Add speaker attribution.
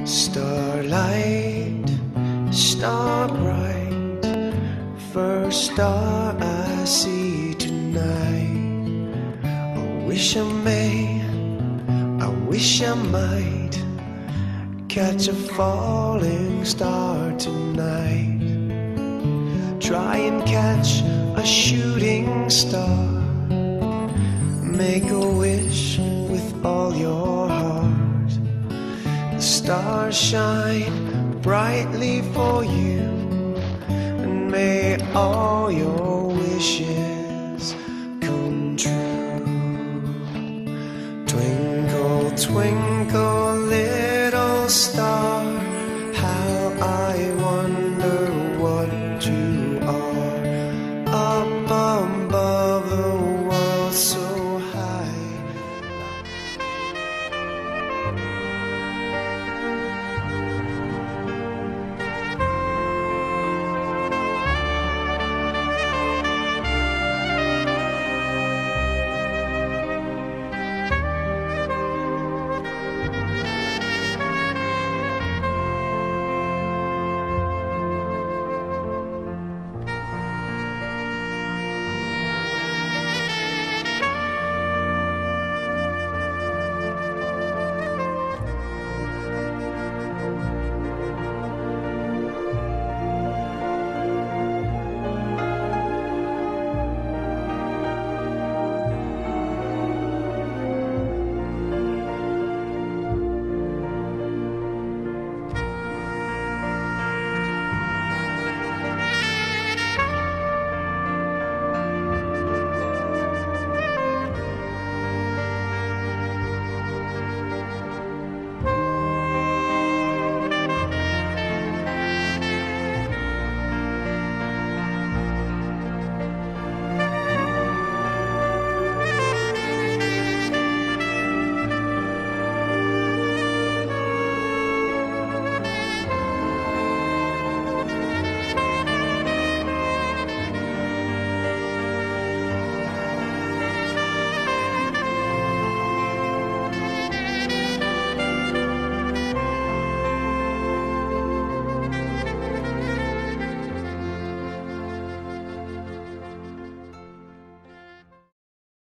Speaker 1: Starlight, star bright, first star I see tonight. I wish I may, I wish I might catch a falling star tonight. Try and catch a shooting star. Make a wish with all your heart. The stars shine brightly for you, and may all your wishes come true. Twinkle, twinkle, little